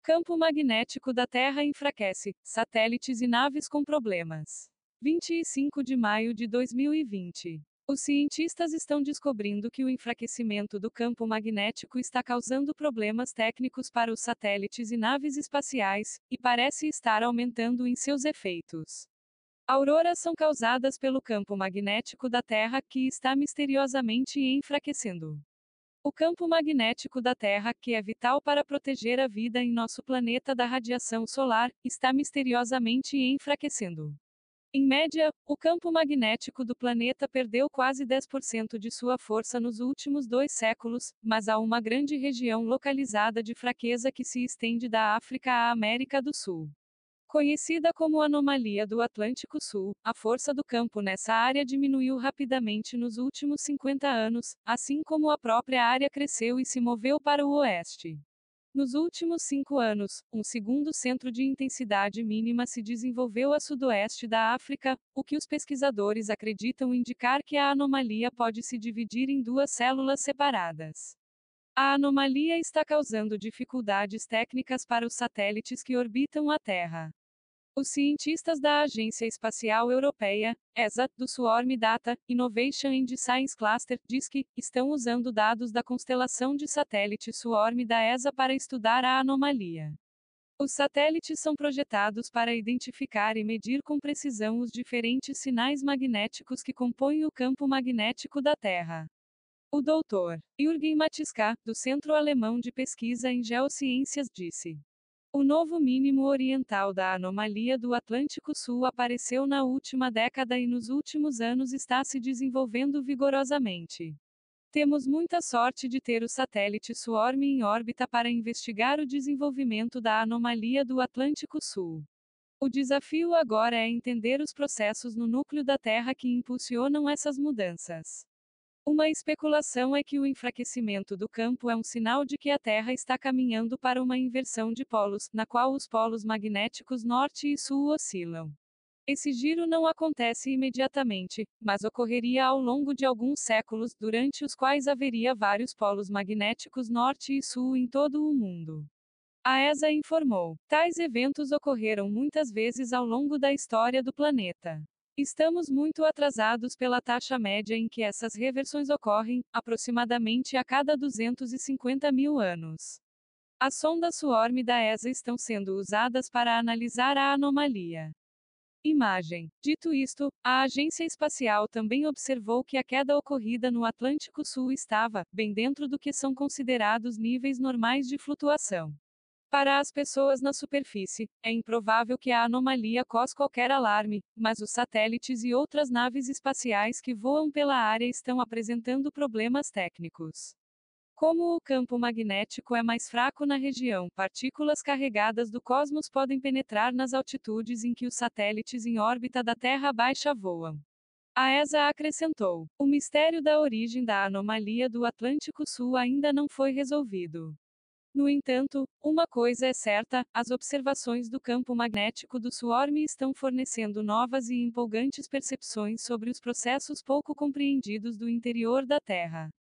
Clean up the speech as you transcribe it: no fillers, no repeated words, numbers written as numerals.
Campo magnético da Terra enfraquece, satélites e naves com problemas. 25 de maio de 2020. Os cientistas estão descobrindo que o enfraquecimento do campo magnético está causando problemas técnicos para os satélites e naves espaciais, e parece estar aumentando em seus efeitos. Auroras são causadas pelo campo magnético da Terra, que está misteriosamente enfraquecendo. O campo magnético da Terra, que é vital para proteger a vida em nosso planeta da radiação solar, está misteriosamente enfraquecendo. Em média, o campo magnético do planeta perdeu quase 10% de sua força nos últimos 2 séculos, mas há uma grande região localizada de fraqueza que se estende da África à América do Sul. Conhecida como anomalia do Atlântico Sul, a força do campo nessa área diminuiu rapidamente nos últimos 50 anos, assim como a própria área cresceu e se moveu para o oeste. Nos últimos 5 anos, um segundo centro de intensidade mínima se desenvolveu a sudoeste da África, o que os pesquisadores acreditam indicar que a anomalia pode se dividir em duas células separadas. A anomalia está causando dificuldades técnicas para os satélites que orbitam a Terra. Os cientistas da Agência Espacial Europeia, ESA, do Swarm Data, Innovation and Science Cluster, diz que estão usando dados da constelação de satélites Swarm da ESA para estudar a anomalia. Os satélites são projetados para identificar e medir com precisão os diferentes sinais magnéticos que compõem o campo magnético da Terra. O Dr. Jürgen Matiska, do Centro Alemão de Pesquisa em Geociências, disse: o novo mínimo oriental da anomalia do Atlântico Sul apareceu na última década e nos últimos anos está se desenvolvendo vigorosamente. Temos muita sorte de ter o satélite Swarm em órbita para investigar o desenvolvimento da anomalia do Atlântico Sul. O desafio agora é entender os processos no núcleo da Terra que impulsionam essas mudanças. Uma especulação é que o enfraquecimento do campo é um sinal de que a Terra está caminhando para uma inversão de polos, na qual os polos magnéticos norte e sul oscilam. Esse giro não acontece imediatamente, mas ocorreria ao longo de alguns séculos, durante os quais haveria vários polos magnéticos norte e sul em todo o mundo. A ESA informou: tais eventos ocorreram muitas vezes ao longo da história do planeta. Estamos muito atrasados pela taxa média em que essas reversões ocorrem, aproximadamente a cada 250 mil anos. As sondas Swarm da ESA estão sendo usadas para analisar a anomalia. Imagem. Dito isto, a agência espacial também observou que a queda ocorrida no Atlântico Sul estava, bem dentro do que são considerados níveis normais de flutuação. Para as pessoas na superfície, é improvável que a anomalia cause qualquer alarme, mas os satélites e outras naves espaciais que voam pela área estão apresentando problemas técnicos. Como o campo magnético é mais fraco na região, partículas carregadas do cosmos podem penetrar nas altitudes em que os satélites em órbita da Terra baixa voam. A ESA acrescentou: o mistério da origem da anomalia do Atlântico Sul ainda não foi resolvido. No entanto, uma coisa é certa: as observações do campo magnético do Swarm estão fornecendo novas e empolgantes percepções sobre os processos pouco compreendidos do interior da Terra.